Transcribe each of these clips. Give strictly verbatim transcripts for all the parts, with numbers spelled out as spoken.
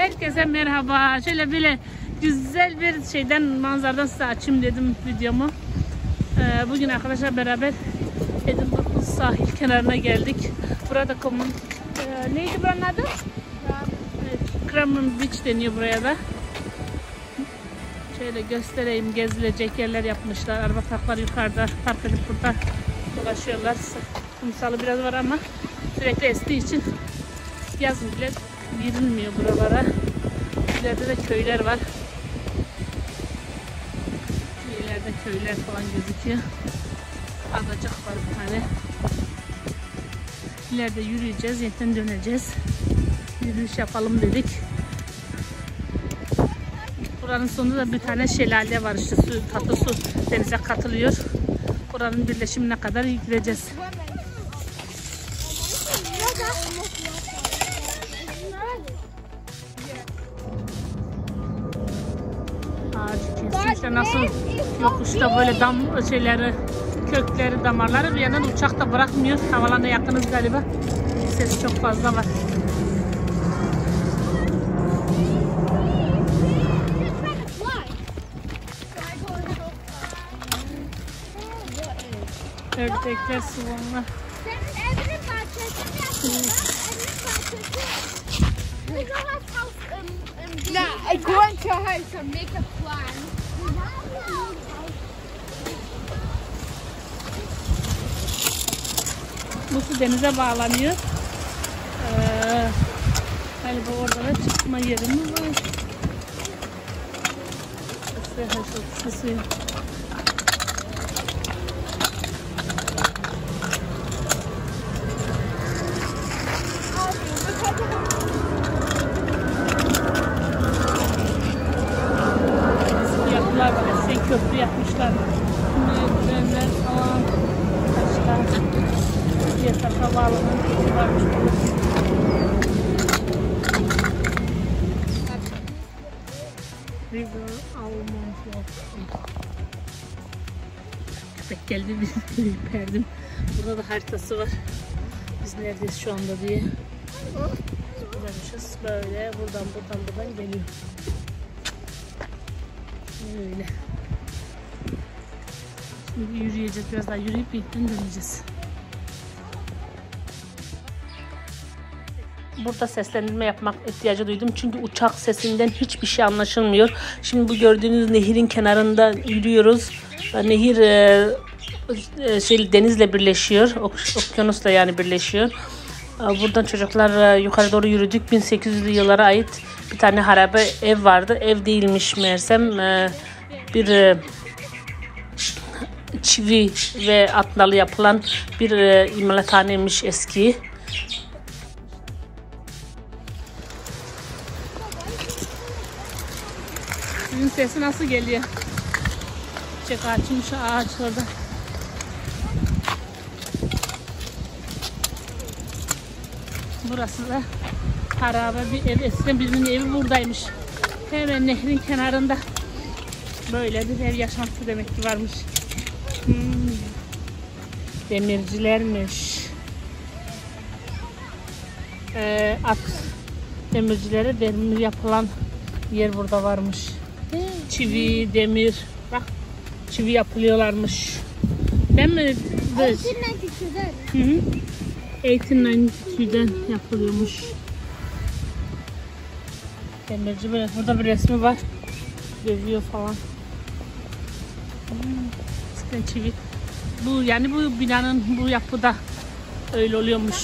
Herkese merhaba. Şöyle böyle güzel bir şeyden, manzaradan size açayım dedim videomu. Ee, bugün arkadaşlar beraber Edinburgh sahil kenarına geldik. Burada komün e, neydi buranın adı? Evet, Cramond Beach deniyor buraya da. Şöyle göstereyim, gezilecek yerler yapmışlar. Araba parkları yukarıda, park edip burada dolaşıyorlar. Kumsalı biraz var ama sürekli estiği için yazın bile girilmiyor buralara. İleride de köyler var. İleride köyler falan gözüküyor. Adacık var bir tane. İleride yürüyeceğiz, yeniden döneceğiz. Yürüyüş yapalım dedik. Buranın sonunda da bir tane şelale var, işte su, tatlı su denize katılıyor. Buranın birleşimine kadar gideceğiz. Ağacı kesinlikle nasıl yokuşta böyle dam şeyleri, kökleri, damarları bir yandan uçak da bırakmıyor. Havalarına yakınız galiba. Ses çok fazla var. Ördekler, sıvonlar. Nah, I go into a house and make a plan. Bu su denize bağlanıyor. Ee, galiba orada da çıkma yerimiz var. Su suyu. Köprü yapmışlar. Merdivenler falan. Taşlar. Yeter havaalanı varmış. River Almond Walk. Köpek geldi, bizi perdim. Burada da haritası var. Biz neredeyiz şu anda diye. Buradaymışız. Böyle buradan buradan buradan geliyor. Öyle. Şimdi yürüyeceğiz, biraz daha yürüyüp yeniden döneceğiz. Burada seslendirme yapmak ihtiyacı duydum çünkü uçak sesinden hiçbir şey anlaşılmıyor. Şimdi bu gördüğünüz nehirin kenarında yürüyoruz. Nehir e, şey denizle birleşiyor, okyanusla yani birleşiyor. Buradan çocuklar yukarı doğru yürüdük. bin sekiz yüzlü yıllara ait bir tane harabe ev vardı. Ev değilmiş meğersem, bir çivi ve atnalı yapılan bir e, imalathaneymiş eski. Sizin sesi nasıl geliyor? Çiçek açmış ağaç orada. Burası da harabe bir ev. Eskiden birinin evi buradaymış. Hemen nehrin kenarında. Böyle bir ev yaşantısı demek ki varmış. Hmm. Demircilermiş. Ee, at demircilere demir yapılan yer burada varmış. Çivi, demir. Bak, çivi yapılıyorlarmış. Ben mi? on dokuz yüz doksan yapılıyormuş. Demirci böyle. Burada bir resmi var. Dövüyor falan. Hmm. Çivi. Bu yani bu binanın bu yapıda öyle oluyormuş.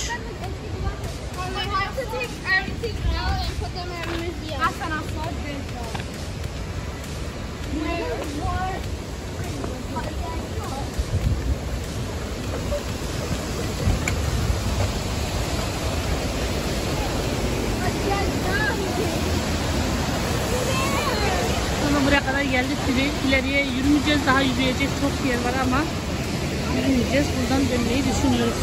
Sonra buraya kadar geldik. İleriye yürümeyeceğiz. Daha yürüyecek çok yer var ama yürümeyeceğiz. Buradan dönmeyi düşünüyoruz.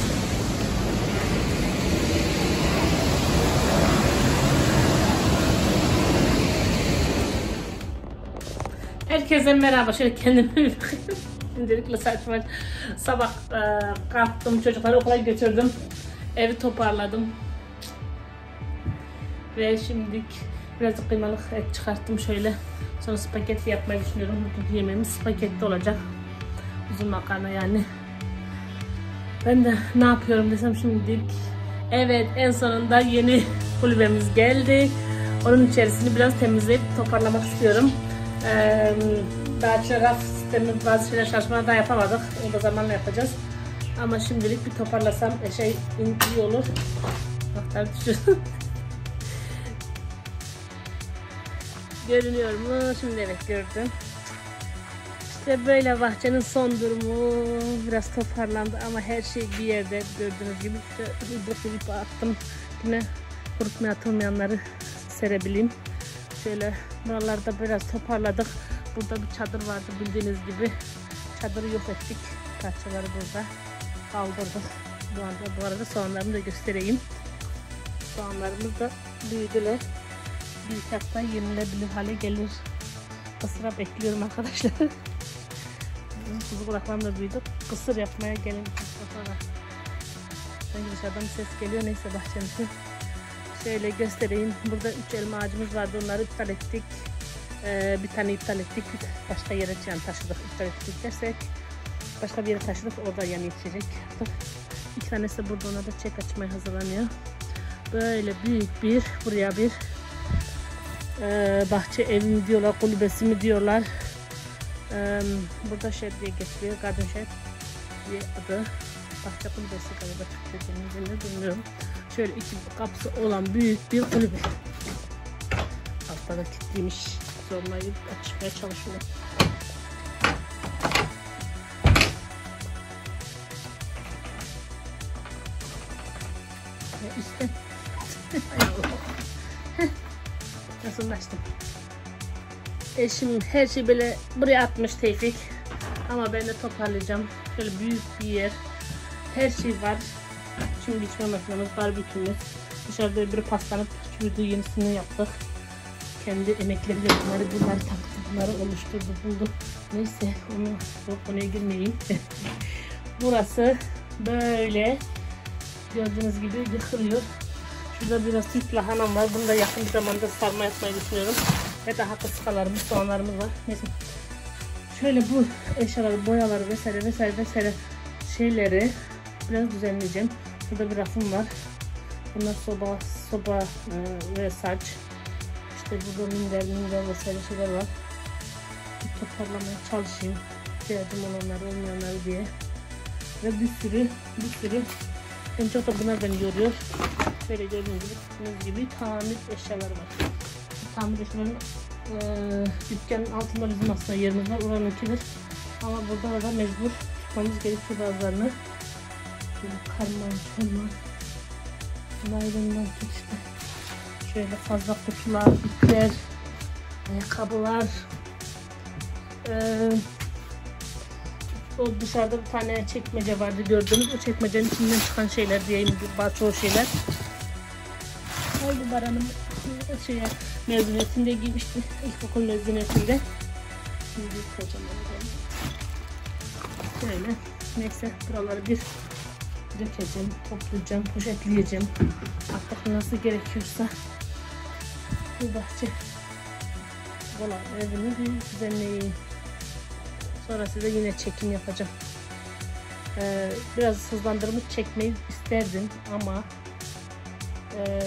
Herkese merhaba. Şöyle kendime bir bakayım. Öncelikle saçma. Sabah e, kalktım, çocukları okula götürdüm. Evi toparladım. Ve şimdi Biraz kıymalık et çıkarttım şöyle. Sonra spagetti yapmayı düşünüyorum. Bugünkü yemeğimiz spagetti olacak. Uzun makarna yani. Ben de ne yapıyorum desem şimdilik. Evet, en sonunda yeni kulübemiz geldi. Onun içerisini biraz temizleyip toparlamak istiyorum. Ee, daha çorap sistemi, bazı şeyler çalışmadan daha yapamadık. O da zamanla yapacağız. Ama şimdilik bir toparlasam şey iyi olur. Baktar düşürsün. Görünüyor mu? Şimdi evet gördüm. İşte böyle bahçenin son durumu. Biraz toparlandı ama her şey bir yerde gördüğünüz gibi. İşte bir attım. Yine kurutmaya atılmayanları serebileyim. Şöyle buralarda biraz toparladık. Burada bir çadır vardı bildiğiniz gibi. Çadırı yok ettik. Parçaları burada kaldırdık. Bu arada, bu arada soğanlarımı da göstereyim. Soğanlarımız da büyüdüler. Bir hafta yenilebilir hale gelir. Kısıra bekliyorum arkadaşlar. Kuzu kulaklarım da büyüdü. Kısır yapmaya gelin. Sanki dışarıdan bir ses geliyor. Neyse bahçemizi şöyle göstereyim. Burada üç elma ağacımız vardı. Onları iptal ettik. Ee, bir tane iptal ettik. Başka yere yani taşıdık. İptal ettik dersek başka bir yere taşıdık. Orada yani yetişecek. İki tanesi de burada. Ona da çek açmaya hazırlanıyor. Böyle büyük bir, buraya bir Ee, bahçe evi mi diyorlar, kulübesi mi diyorlar. Ee, burada şey diye geçiyor, garden shed diye adı. Bahçe kulübesi galiba dediğimiz bilmiyorum. Şöyle iki kapısı olan büyük bir kulübe. Altta da kilitliymiş. Zorlayıp açmaya çalışıyorum. Ve işte nasıl açtım? Eşim her şeyi böyle buraya atmış Tevfik. Ama ben de toparlayacağım. Şöyle büyük bir yer. Her şey var. Şimdi biçme makinemiz, barbekümüz. Dışarıda bir paslanıp çürüdü, yenisini yaptık. Kendi emekleriyle bunları bunları taktı, bunları oluşturdu, buldu. Neyse onu o konuya girmeyeyim. Burası böyle gördüğünüz gibi yıkılıyor. Şurada biraz Türk lahanam var. Bunu da yakın bir zamanda sarma yapmayı düşünüyorum. Ve daha kıskalarımız, soğanlarımız var. Neyse. Şöyle bu eşyaları, boyaları vesaire vesaire vesaire şeyleri biraz düzenleyeceğim. Burada bir rafım var. Bunlar soba, soba e, ve saç. İşte burada minder, minder vesaire şeyler var. Bir toparlamaya çalışayım. İhtiyacım olanlar, olmayanlar diye. Ve bir sürü, bir sürü. En çok da bunlar beni yoruyor. Böyle gördüğünüz gibi, gibi tamir eşyaları var. Tamir eşyaların e, dükkanın altında bizim aslında yerimiz var. Oranınkidir. Ama burada da mecbur tutmamız gerekiyor bazılarını. Şöyle karman, çorman, naylondan tut işte. Şöyle fazla kutular, ipler, ayakkabılar. Ee, o dışarıda bir tane çekmece vardı gördüğünüz. O çekmecenin içinden çıkan şeyler diyeyim, bazı şeyler. Oldu Baran'ın şeye, mezuniyetinde giymişti. İlkokul mezuniyetinde. Şimdi kocaman oldu. Şöyle. Neyse buraları bir dökeceğim, toplayacağım, poşetleyeceğim. Artık nasıl gerekiyorsa bu bahçe olan evini bir düzenleyeyim. Sonra size yine çekim yapacağım. Ee, biraz hızlandırmış çekmeyi isterdim ama e,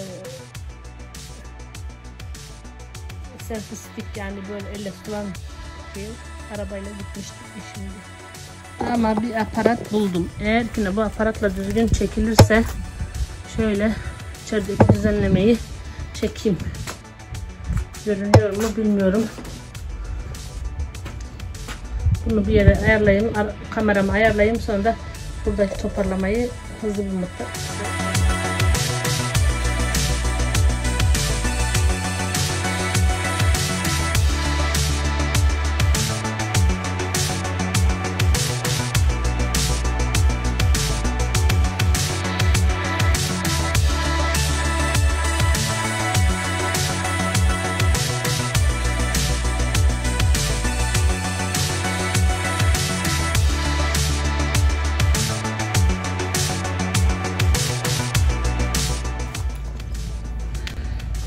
selfie stick yani böyle elle tutulan şey, arabayla gitmiştik şimdi. Ama bir aparat buldum. Eğer ki bu aparatla düzgün çekilirse şöyle içerideki düzenlemeyi çekeyim. Görünüyor mu bilmiyorum. Bunu bir yere ayarlayayım, kameramı ayarlayayım, sonra da buradaki toparlamayı hızlı bir müddet.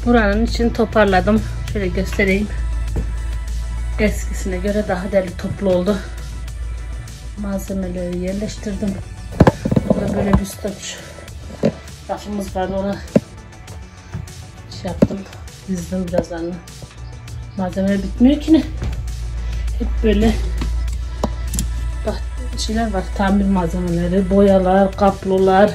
Buranın için toparladım. Şöyle göstereyim. Eskisine göre daha derli toplu oldu. Malzemeleri yerleştirdim. Burada böyle bir stoç rafımız vardı, ona şey yaptım, dizdim birazlarını. Malzemeler bitmiyor ki ne? Hep böyle bak şeyler var, tamir malzemeleri, boyalar, kaplular.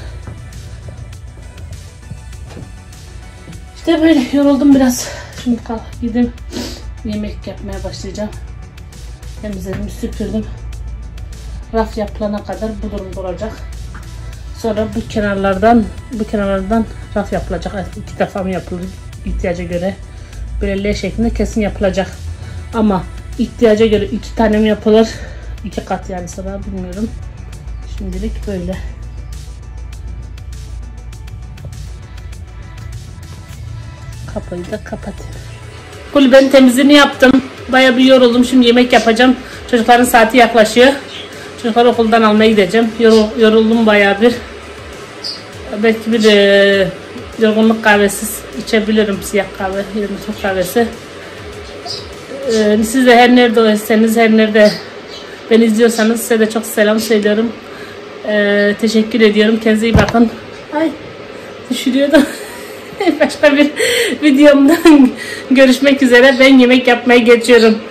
İşte böyle yoruldum biraz. Şimdi kalk gidip yemek yapmaya başlayacağım. Temizledim, süpürdüm. Raf yapılana kadar bu durumda olacak. Sonra bu kenarlardan bu kenarlardan raf yapılacak. İki defa mı yapılır ihtiyaca göre? Böyle L şeklinde kesin yapılacak. Ama ihtiyaca göre iki tane mi yapılır? İki kat yani, sonra bilmiyorum. Şimdilik böyle. Kapıyı da kapatayım. Kulübenin temizliğini yaptım. Bayağı bir yoruldum. Şimdi yemek yapacağım. Çocukların saati yaklaşıyor. Çocukları okuldan almaya gideceğim. Yorul, yoruldum bayağı bir. Belki bir e, yorgunluk kahvesi içebilirim. Siyah kahve, Türk kahvesi. E, siz de her nerede olsanız, her nerede beni izliyorsanız size de çok selam söylüyorum. E, teşekkür ediyorum. Kendinize iyi bakın. Ay, düşürüyordum. Başka bir videomda görüşmek üzere. Ben yemek yapmaya geçiyorum.